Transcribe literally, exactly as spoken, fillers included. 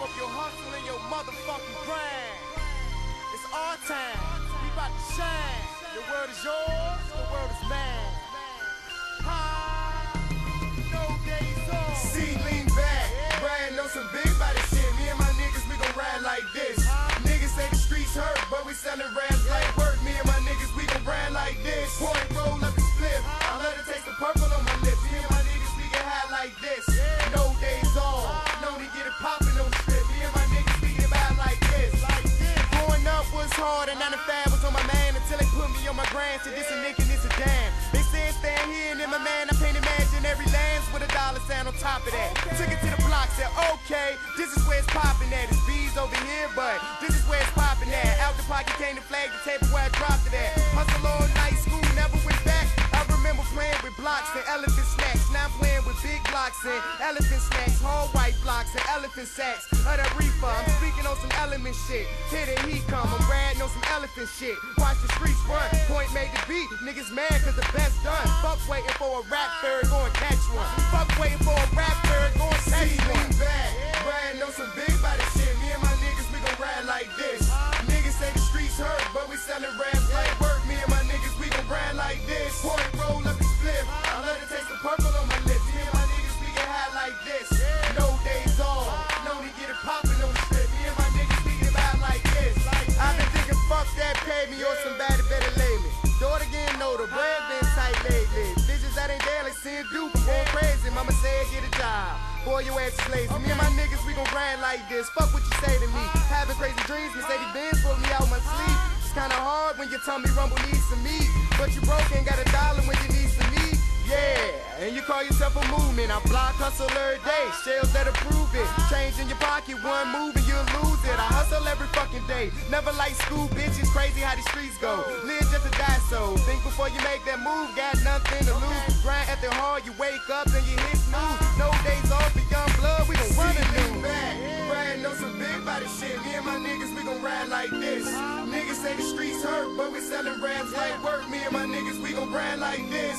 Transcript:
up your hustle and your motherfucking grind. It's our time. We about to shine. The world is yours, the world is mine. High, no days off. See, lean back, riding on some big body shit. Me and my niggas, we gon' ride like this. Niggas say the streets hurt, but we sellin' raps like work. Me and my niggas, we gon' ride like this. Point, roll up the split. I love to taste the purple on my lips. Me and my niggas, we get high like this. No days off, no to get it poppin' on the strip. Me and my niggas, we get by like this. Growing up was hard and ninety-five was on my mind until they put me on my grind. Said this a nigga, this a dime. They said stand here and then my man, I can't imagine every lands with a dollar sign on top of that. Took it to the block, said okay, this is where it's poppin' at. It's B's over here, but this is where it's poppin' at. Out the pocket came the flag, the table where I dropped it at. Hustle all night, school never went back. I remember playing with blocks and elephant snacks. Now I'm playing with big blocks and elephant snacks. Whole white blocks and elephant sacks. Of that reefer, I'm speaking on some element shit. Here the heat come, I'm riding on some elephant shit. Watch the streets run, point made the beat. Niggas mad cause the best done. Fuck waiting for a rap bird, go and catch one. Fuck waiting for a rap bird, go and catch See, one. lean back, riding on some big body shit. Me and my niggas, we gon' ride like this. Niggas say the streets hurt, but we sellin' raps like work. Me and my niggas, we gon' ride like this. Point, roll up the split. I love to taste the purple on my lips. Me and my niggas, we get high like this. No days off, no to get it poppin' on the strip. Me and my niggas, we get by like this. I've been thinking fuck that, pay me or somebody better lay me. Daughter getting older, bread been tight lately. Bitches that ain't there like seeing Duke, I'm going crazy. Mama say get a job, boy your ass is lazy. Me and my niggas, we gon' grind like this. Fuck what you say to me. Having crazy dreams, Mercedes Benz pulling me out my sleep. It's kinda hard when your tummy rumble needs some meat, but you broke ain't got a dollar when you need some meat. Yeah, and you call yourself a movement. I block hustle every day, shells that approve it. Change in your pocket, one move and you'll lose it. I hustle every fucking day, never like school, bitch. It's crazy how these streets go. Live just to die, so think before you make that move. Got nothing to lose. Grind after hard, you wake up and you hit snooze. No days off for young blood, we gon' run See, a lean new. back, riding on some big body shit. Me and my niggas, we gon' ride like this. Niggas say the streets hurt, but we sellin' raps like work. Me and my niggas, we gon' ride like this.